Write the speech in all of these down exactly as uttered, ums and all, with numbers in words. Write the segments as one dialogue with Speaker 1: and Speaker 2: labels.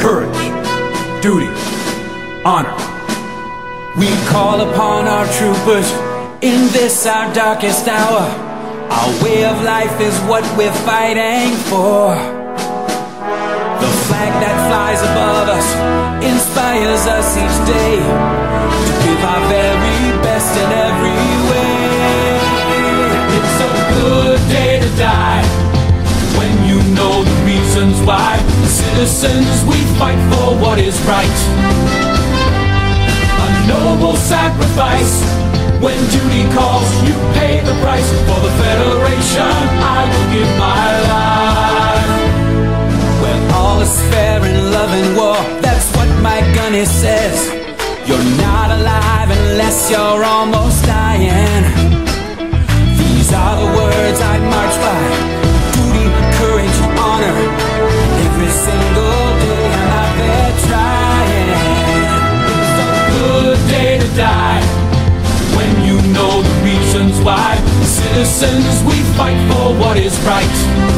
Speaker 1: courage, duty, honor. We call upon our troopers in this our darkest hour. Our way of life is what we're fighting for. The flag that flies above us inspires us each day to give our very best in every way. It's a good day to die when you know the reasons why. Citizens, we fight for what is right. A noble sacrifice. When duty calls, you pay the price. For the Federation, I will give my life. When all is fair in love and war, that's what my gunny says. You're not alive unless you're almost dying. These are the words I'd march by. Duty, courage, honor. Every single day I'm out there trying. It's a good day to die when you know the reasons why. Citizens, we fight for what is right.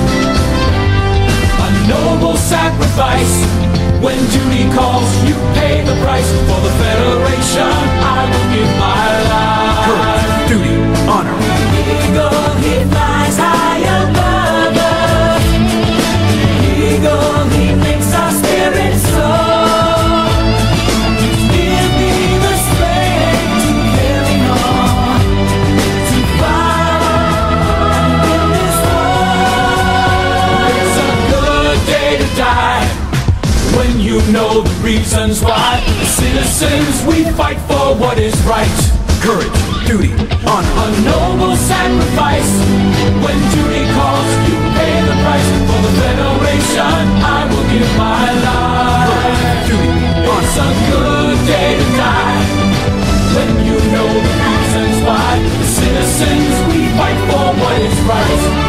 Speaker 1: A noble sacrifice. When duty calls, you pay the price. For the Federation, I will give my life. Courage, duty, honor. Eagle, he flies high above us. Eagle, he makes our spirits soar. Give me the strength to carry on, to follow and win this war. It's a good day to die when you know the reasons why. Citizens, we fight for what is right. Courage, duty, honor. A noble sacrifice. When duty calls, you pay the price. For the Federation, I will give my life. Courage, duty, honor. It's a good day to die when you know the reasons why. Citizens, we fight for what is right.